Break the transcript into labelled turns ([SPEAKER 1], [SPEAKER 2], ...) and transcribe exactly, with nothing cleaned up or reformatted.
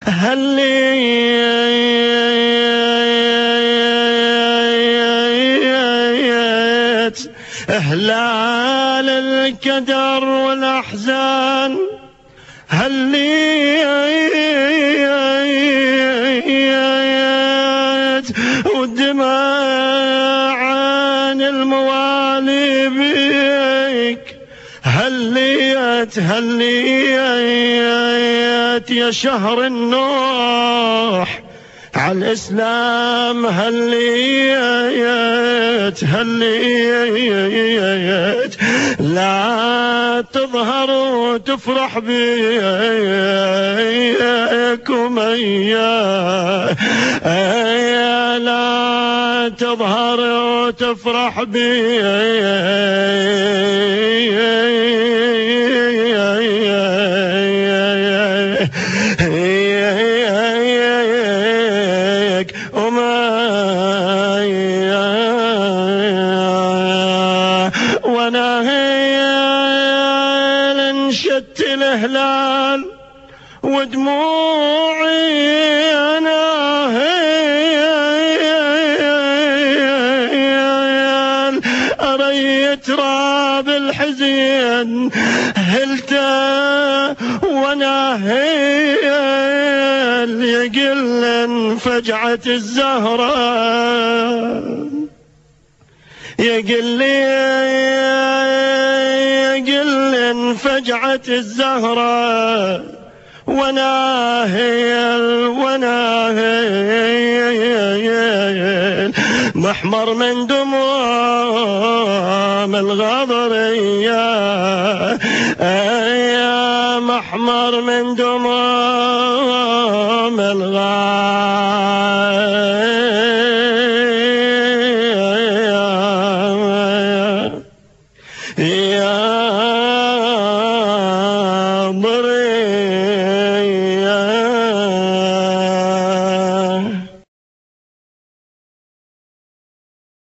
[SPEAKER 1] هليت هلال الكدر والأحزان، هليت والدماء عن الموالي بيك، هليت هليت يا شهر النوح على الإسلام، هليت هليت لا تظهر وتفرح بيك أمية، لا تظهر وتفرح بيك أمية، وانا هيل انشدت الهلال ودموعي انا هيل اريت راب الحزين هلته، وانا هيل يقل فجعة الزهرة، يقل يقل فجعة الزهرة، وانا هيل وانا هيل محمر من دموم الغضرية، يا محمر من دموم